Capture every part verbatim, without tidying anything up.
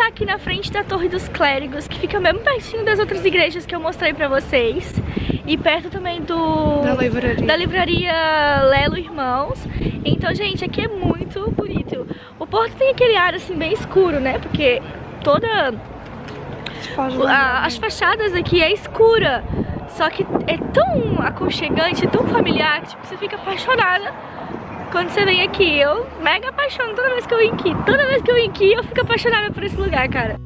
tá aqui na frente da Torre dos Clérigos, que fica mesmo pertinho das outras igrejas que eu mostrei pra vocês. E perto também do... Da livraria. Da livraria Lelo Irmãos. Então, gente, aqui é muito bonito. O porto tem aquele ar, assim, bem escuro, né? Porque toda... A, as fachadas aqui é escura. Só que é tão aconchegante, tão familiar, que tipo, você fica apaixonada quando você vem aqui. Eu mega apaixono toda vez que eu venho aqui. Toda vez que eu venho aqui, eu fico apaixonada por esse lugar, cara.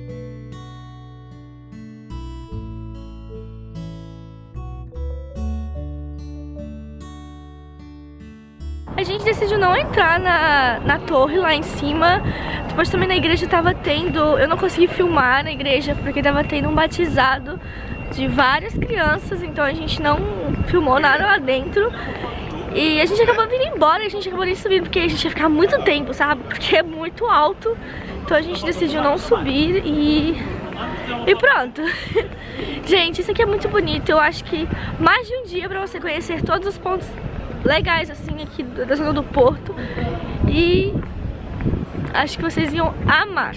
A gente decidiu não entrar na, na torre lá em cima. Depois também na igreja tava tendo... Eu não consegui filmar na igreja porque tava tendo um batizado de várias crianças. Então a gente não filmou nada lá dentro. E a gente acabou vindo embora, a gente acabou nem subindo porque a gente ia ficar muito tempo, sabe? Porque é muito alto. Então a gente decidiu não subir e... E pronto. Gente, isso aqui é muito bonito. Eu acho que mais de um dia pra você conhecer todos os pontos legais assim aqui da zona do Porto. E acho que vocês iam amar.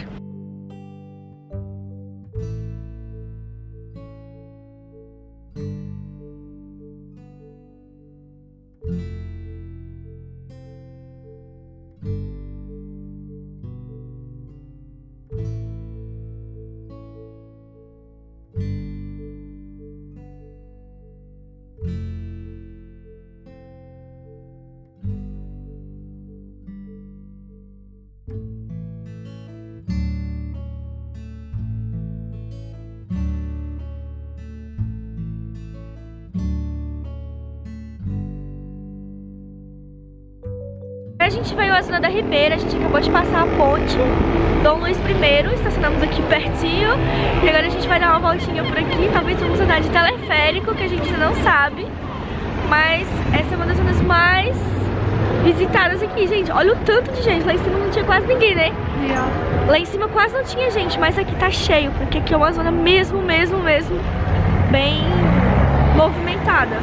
A gente veio à zona da Ribeira, a gente acabou de passar a ponte Dom Luís primeiro, estacionamos aqui pertinho. E agora a gente vai dar uma voltinha por aqui, talvez vamos andar de teleférico, que a gente ainda não sabe. Mas essa é uma das zonas mais visitadas aqui, gente. Olha o tanto de gente, lá em cima não tinha quase ninguém, né? Yeah. Lá em cima quase não tinha gente, mas aqui tá cheio, porque aqui é uma zona mesmo, mesmo, mesmo bem movimentada.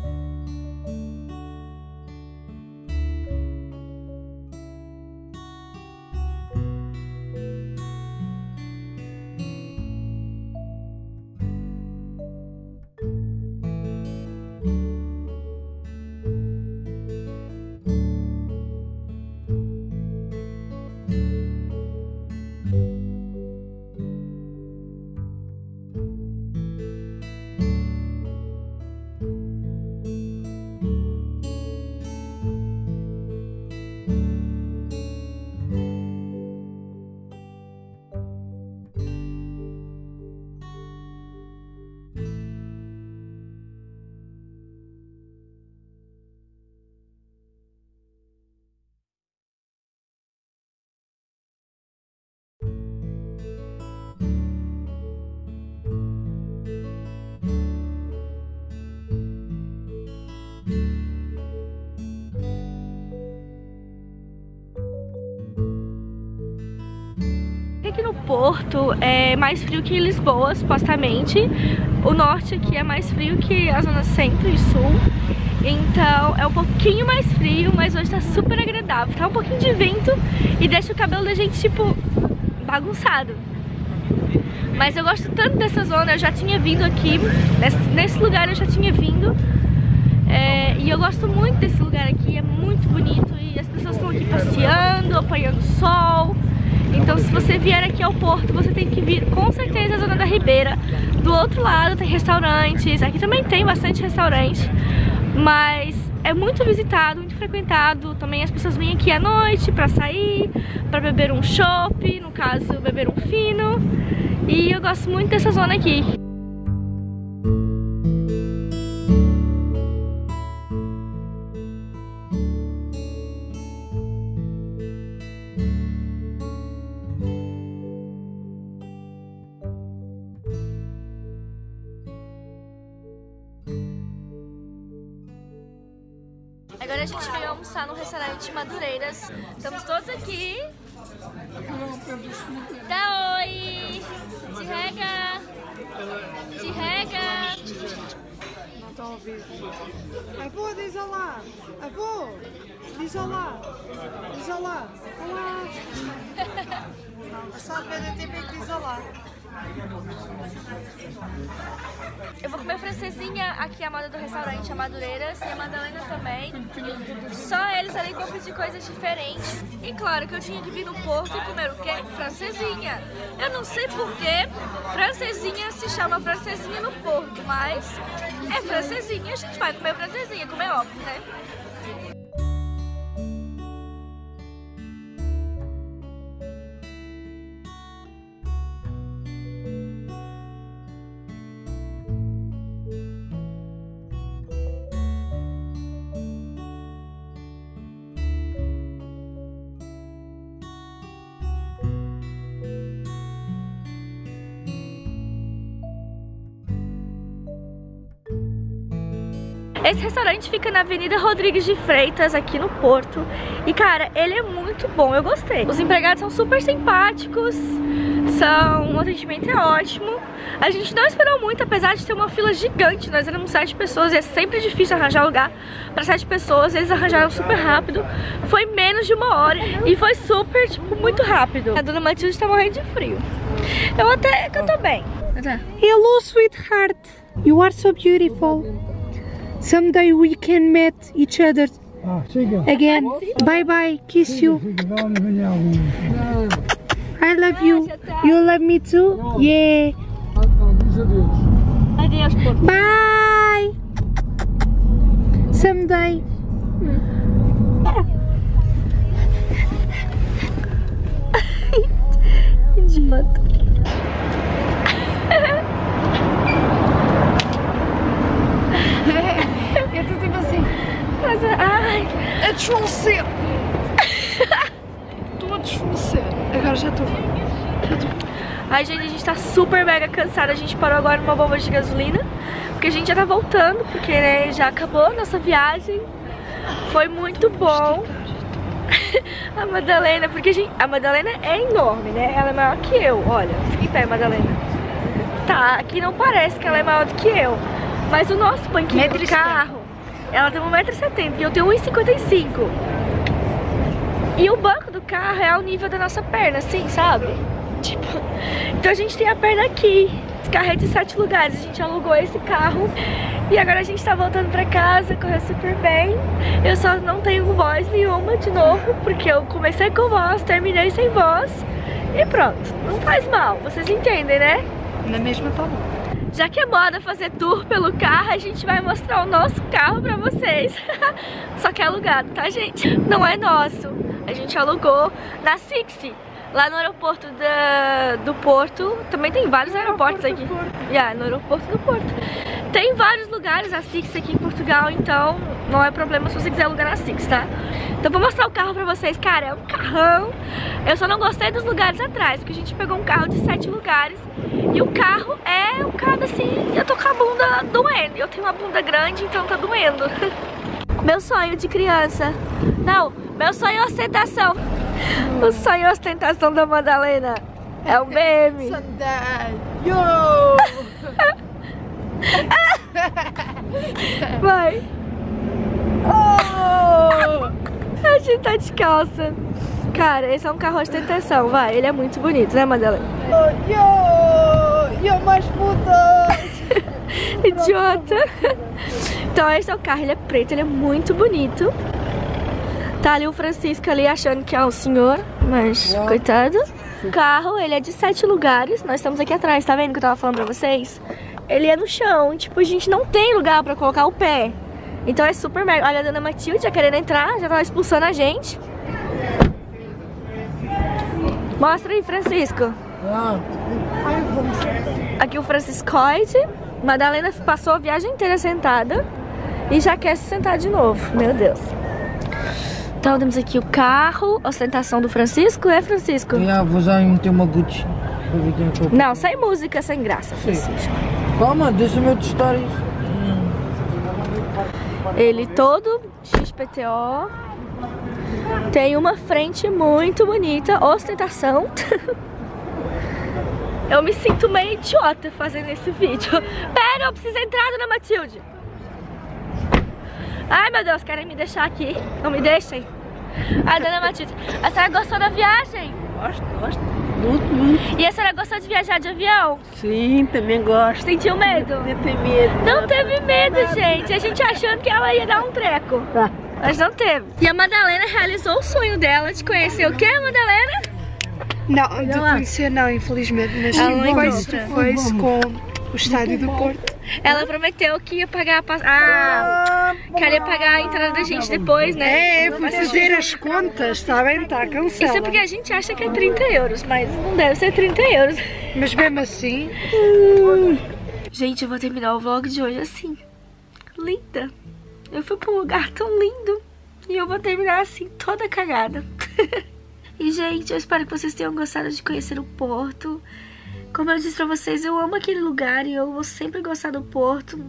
Aqui no Porto é mais frio que em Lisboa, supostamente. O norte aqui é mais frio que a zona centro e sul. Então é um pouquinho mais frio, mas hoje tá super agradável. Tá um pouquinho de vento e deixa o cabelo da gente, tipo, bagunçado. Mas eu gosto tanto dessa zona, eu já tinha vindo aqui, nesse, nesse lugar eu já tinha vindo. É, e eu gosto muito desse lugar aqui, é muito bonito. E as pessoas estão aqui passeando, apanhando sol. Então se você vier aqui ao Porto, você tem que vir com certeza à zona da Ribeira. Do outro lado tem restaurantes, aqui também tem bastante restaurante. Mas é muito visitado, muito frequentado. Também as pessoas vêm aqui à noite pra sair, pra beber um chopp, no caso beber um fino. E eu gosto muito dessa zona aqui. Agora a gente veio almoçar no restaurante Madureiras. Estamos todos aqui. Dá oi! Te rega! Te rega! Não estou a ouvir. Avô, diz olá! Avô! Diz olá! Diz olá! Olá! Não, só depende do tempo em que isolar. Eu vou comer francesinha aqui, a moda do restaurante, a Madureiras, e a Madalena também. Só eles ali vão pedir coisas diferentes. E claro que eu tinha que vir no Porto e comer o quê? Francesinha. Eu não sei porquê francesinha se chama francesinha no Porto, mas é francesinha, a gente vai comer francesinha, como é óbvio, né? Esse restaurante fica na Avenida Rodrigues de Freitas, aqui no Porto. E cara, ele é muito bom, eu gostei. Os empregados são super simpáticos, são... o atendimento é ótimo. A gente não esperou muito, apesar de ter uma fila gigante. Nós éramos sete pessoas e é sempre difícil arranjar lugar para sete pessoas. Eles arranjaram super rápido, foi menos de uma hora e foi super, tipo, muito rápido. A dona Matilde tá morrendo de frio. Eu até que eu tô bem. Hello, sweetheart. You are so beautiful. Someday we can meet each other again. Bye bye. Kiss you. I love you. You love me too? Yeah. Adeus, Porto. Bye. Someday. Idiota. Eu tô tipo assim. Mas, ai, A desfalecer. Estou a desfalecer. Agora já estou. ai, gente, a gente tá super mega cansada. A gente parou agora numa bomba de gasolina, porque a gente já tá voltando, porque né, já acabou a nossa viagem. Foi muito bom. A Madalena, porque a, gente, a Madalena é enorme, né? Ela é maior que eu. Olha, fica em pé, Madalena. Tá, aqui não parece que ela é maior do que eu. Mas o nosso banquinho do carro, ela tem um metro e setenta e eu tenho um metro e cinquenta e cinco. E o banco do carro é ao nível da nossa perna, assim, sabe? Tipo, então a gente tem a perna aqui. Esse carro é de sete lugares, a gente alugou esse carro. E agora a gente tá voltando pra casa, correu super bem. Eu só não tenho voz nenhuma de novo, porque eu comecei com voz, terminei sem voz. E pronto, não faz mal, vocês entendem, né? Na mesma tá bom. Já que é moda fazer tour pelo carro, a gente vai mostrar o nosso carro pra vocês. Só que é alugado, tá, gente? Não é nosso. A gente alugou na Sixi, lá no aeroporto da, do Porto. Também tem vários aeroportos aqui. Yeah, no aeroporto do Porto. Tem vários lugares a Sixi aqui em Portugal, então não é problema se você quiser alugar na Sixi, tá? Então vou mostrar o carro pra vocês. Cara, é um carrão. Eu só não gostei dos lugares atrás, porque a gente pegou um carro de sete lugares. E o carro é um carro assim, eu tô com a bunda doendo. Eu tenho uma bunda grande, então tá doendo. Meu sonho de criança. Não, meu sonho é ostentação. O sonho é ostentação da Madalena é um B M. Sunday. Yo! Vai. Oh! A gente tá de calça. Cara, esse é um carro ostentação, vai. Ele é muito bonito, né, Madalena? Oh, yo! Yo, mais putas! Idiota. Então esse é o carro, ele é preto, ele é muito bonito. Tá ali o Francisco ali achando que é um senhor, mas coitado. O carro, ele é de sete lugares. Nós estamos aqui atrás, tá vendo que eu tava falando pra vocês? Ele é no chão, tipo, a gente não tem lugar pra colocar o pé. Então é super mega. Olha a dona Matilde já querendo entrar, já tava expulsando a gente. Mostra aí, Francisco. Aqui o Franciscoide. Madalena passou a viagem inteira sentada e já quer se sentar de novo. Meu Deus. Então temos aqui o carro, ostentação do Francisco, é, Francisco? Yeah, vou já meter uma Gucci. Não, sem música, sem graça, Francisco. Calma, deixa-me eu testar isso. Ele todo X P T O. Tem uma frente muito bonita, ostentação. Eu me sinto meio idiota fazendo esse vídeo. Pera, eu preciso entrar, dona Matilde. Ai, meu Deus, querem me deixar aqui. Não me deixem. Ai, dona Matilde, a senhora gostou da viagem? Gosto, gosto. Muito, muito. E a senhora gostou de viajar de avião? Sim, também gosto. Sentiu medo? Não tem medo. Não teve medo, gente. A gente achando que ela ia dar um treco. Tá. Mas não teve. E a Madalena realizou o sonho dela de conhecer o que, Madalena? Não, de conhecer não, infelizmente. Mas Ela não foi-se encontra. foi-se com o estádio do Porto. Ela prometeu que ia pagar a pass... Ah, queria pagar a entrada da gente depois, né? É, fui fazer as contas, está bem? Está Isso é cansada. porque a gente acha que é trinta euros, mas não deve ser trinta euros. Mas mesmo assim, Gente, eu vou terminar o vlog de hoje assim. Linda. Eu fui pra um lugar tão lindo e eu vou terminar assim, toda cagada. E, gente, eu espero que vocês tenham gostado de conhecer o Porto. Como eu disse pra vocês, eu amo aquele lugar e eu vou sempre gostar do Porto.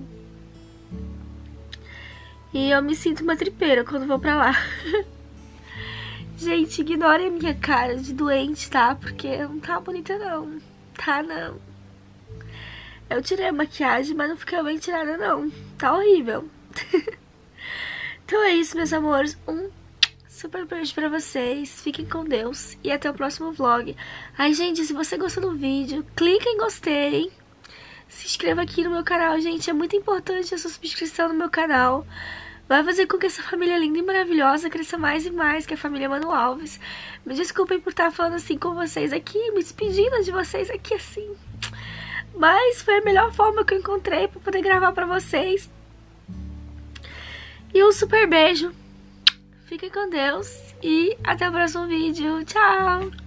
E eu me sinto uma tripeira quando vou pra lá. Gente, ignorem a minha cara de doente, tá? Porque não tá bonita não. Tá, não. Eu tirei a maquiagem, mas não fica bem tirada não. Tá horrível. Então é isso, meus amores. Um super beijo pra vocês. Fiquem com Deus. E até o próximo vlog. Ai, gente, se você gostou do vídeo, clica em gostei. Se inscreva aqui no meu canal, gente. É muito importante a sua subscrição no meu canal. Vai fazer com que essa família linda e maravilhosa cresça mais e mais, que é a família Manu Alves. Me desculpem por estar falando assim com vocês aqui, me despedindo de vocês aqui assim. Mas foi a melhor forma que eu encontrei pra poder gravar pra vocês. E um super beijo. Fiquem com Deus e até o próximo vídeo. Tchau!